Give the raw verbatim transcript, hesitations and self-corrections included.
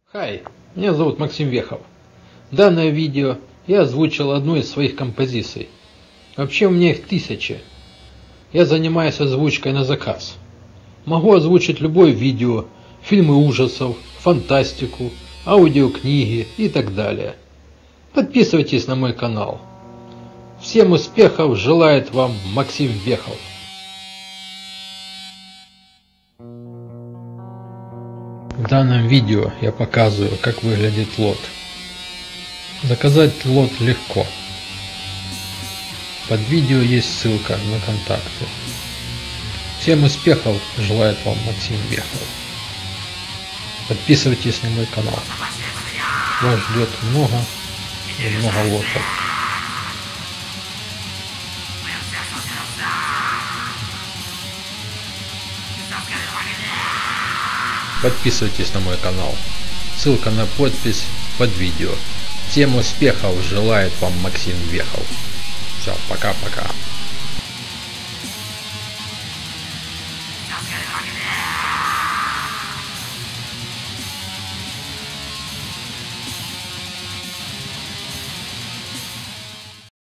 Хай, меня зовут Максим Вехов. Данное видео я озвучил одну из своих композиций. Вообще у меня их тысячи. Я занимаюсь озвучкой на заказ. Могу озвучить любое видео, фильмы ужасов, фантастику, аудиокниги и так далее. Подписывайтесь на мой канал. Всем успехов желает вам Максим Вехов. В данном видео я показываю, как выглядит лот. Заказать лот легко. Под видео есть ссылка на контакты. Всем успехов желает вам Максим Вехов. Подписывайтесь на мой канал. Вас ждет много и много лотов. Подписывайтесь на мой канал. Ссылка на подпись под видео. Всем успехов желает вам Максим Вехов. Все, пока-пока.